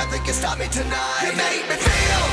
nothing can stop me tonight. You make me feel